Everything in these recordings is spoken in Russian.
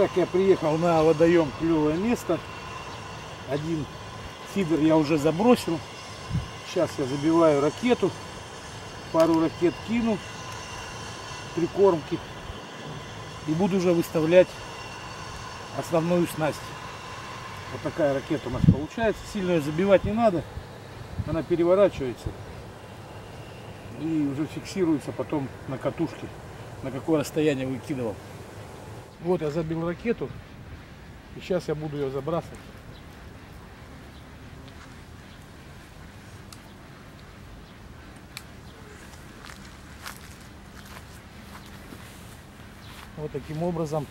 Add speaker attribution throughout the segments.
Speaker 1: Итак, я приехал на водоем, клевое место. Один фидер я уже забросил. Сейчас я забиваю ракету. Пару ракет кину, прикормки. И буду уже выставлять основную снасть. Вот такая ракета у нас получается. Сильно ее забивать не надо. Она переворачивается. И уже фиксируется потом на катушке, на какое расстояние выкидывал. Вот я забил ракету. И сейчас я буду ее забрасывать. Вот таким образом.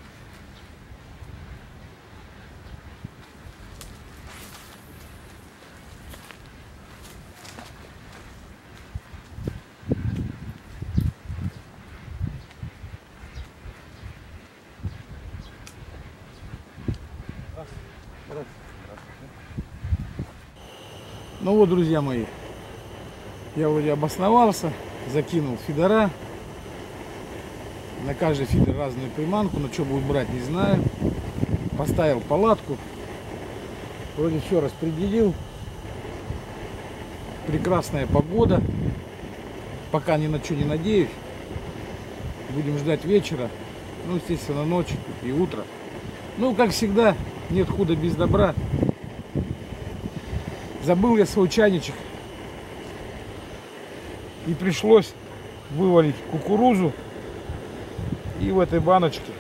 Speaker 1: Ну вот, друзья мои, я вроде обосновался, закинул фидера. На каждый фидер разную приманку, но что будет брать, не знаю. Поставил палатку. Вроде все распределил. Прекрасная погода. Пока ни на что не надеюсь. Будем ждать вечера. Ну, естественно, ночь и утро. Ну, как всегда, нет худа без добра. Забыл я свой чайничек. И пришлось вывалить кукурузу. И в этой баночке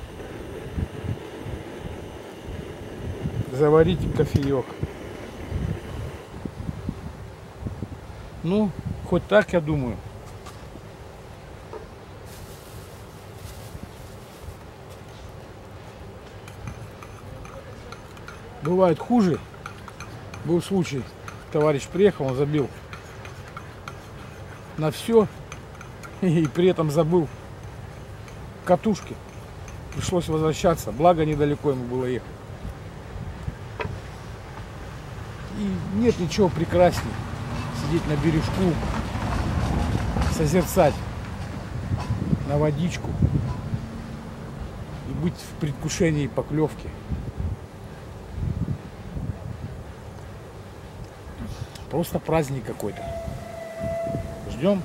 Speaker 1: заварить кофеек. Ну, хоть так, я думаю. Бывает хуже. Был случай, товарищ приехал, он забил на все и при этом забыл катушки. Пришлось возвращаться, благо недалеко ему было ехать. И нет ничего прекраснее сидеть на бережку, созерцать на водичку и быть в предвкушении поклевки. Просто праздник какой-то. Ждем.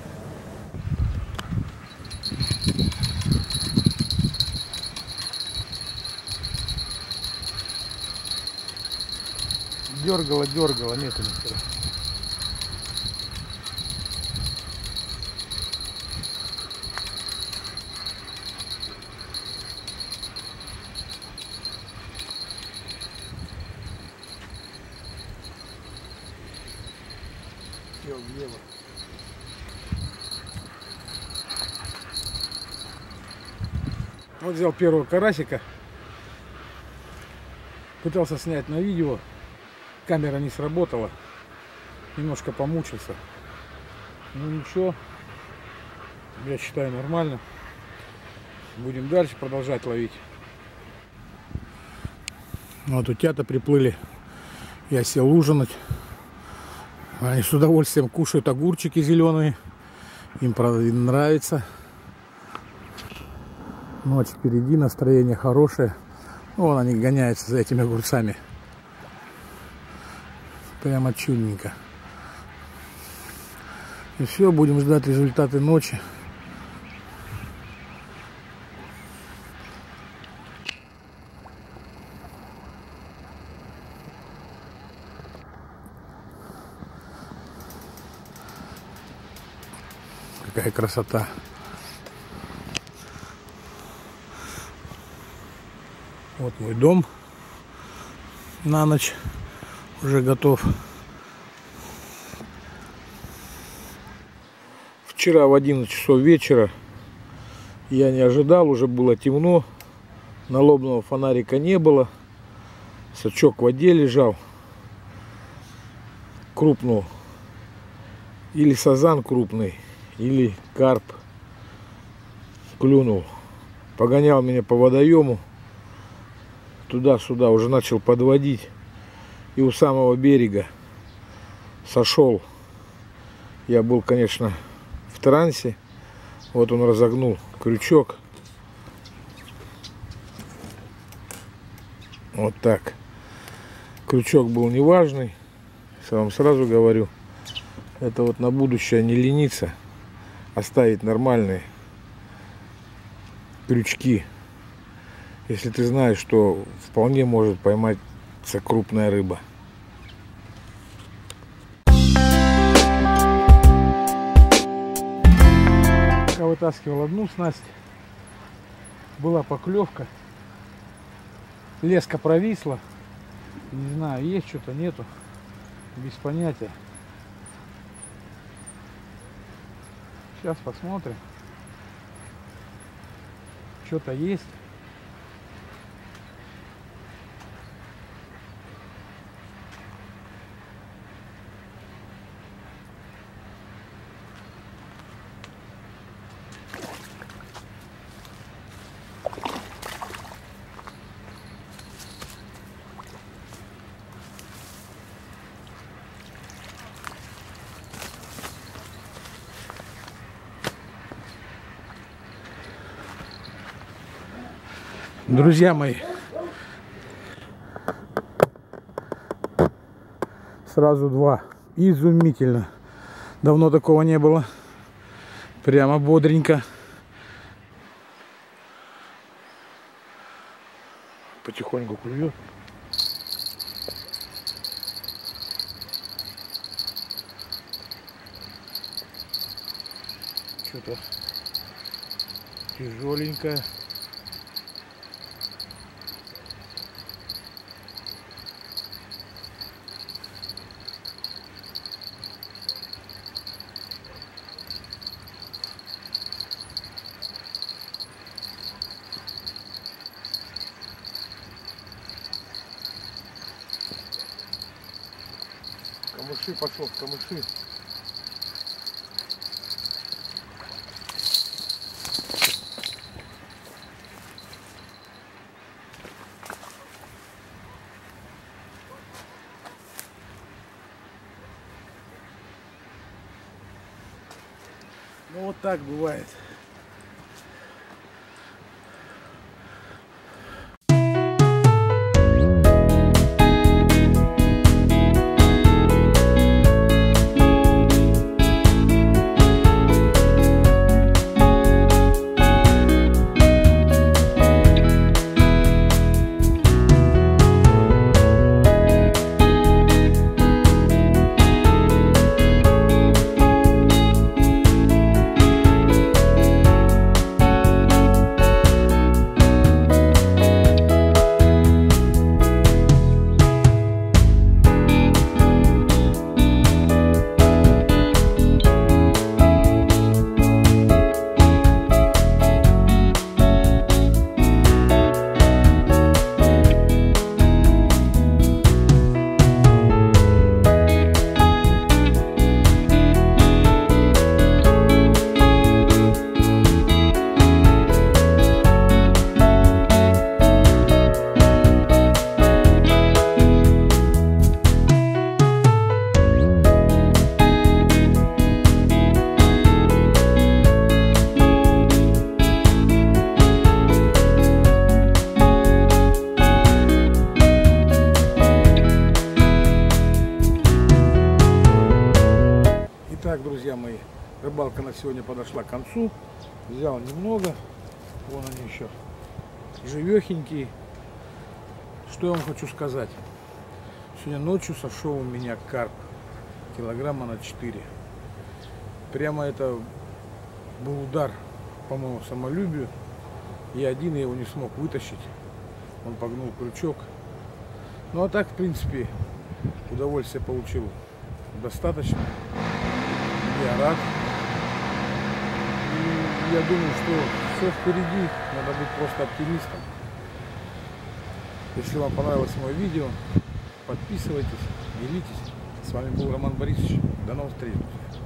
Speaker 1: Дергала, нету нихера. Все влево. Вот взял первого карасика. Пытался снять на видео. Камера не сработала. Немножко помучился. Ну ничего. Я считаю, нормально. Будем дальше продолжать ловить. Вот утята приплыли. Я сел ужинать. Они с удовольствием кушают огурчики зеленые. Им, правда, нравится. Ночь впереди, настроение хорошее. Вон они гоняются за этими огурцами. Прямо чудненько. И все, будем ждать результаты ночи. Какая красота. Вот мой дом на ночь уже готов. Вчера в 11 часов вечера я не ожидал, уже было темно, налобного фонарика не было, сачок в воде лежал, крупнул или сазан крупный, или карп клюнул. Погонял меня по водоему туда-сюда, уже начал подводить. И у самого берега сошел. Я был, конечно, в трансе. Вот он разогнул крючок.
Speaker 2: Вот так. Крючок был неважный. Я вам сразу говорю. Это вот на будущее не лениться. Оставить нормальные крючки. Если ты знаешь, что вполне может пойматься крупная рыба.
Speaker 1: Я вытаскивал одну снасть. Была поклевка. Леска провисла. Не знаю, есть что-то, нету. Без понятия. Сейчас посмотрим. Что-то есть. Друзья мои, сразу два. Изумительно. Давно такого не было. Прямо бодренько. Потихоньку клюет. Что-то тяжеленькое.
Speaker 2: Камыши пошел, камыши.
Speaker 1: Ну вот так бывает.
Speaker 2: Итак, друзья мои, рыбалка на сегодня подошла к концу. Взял немного. Вон они еще живехенькие. Что я вам хочу сказать. Сегодня ночью сошел у меня карп. Килограмма на 4. Прямо это был удар по моему самолюбию. Я один его не смог вытащить. Он погнул крючок. Ну а так, в принципе, удовольствие получил достаточно. Я рад. И я думаю, что все впереди. Надо быть просто оптимистом. Если вам понравилось мое видео, подписывайтесь, делитесь. С вами был Роман Борисович. До новых встреч.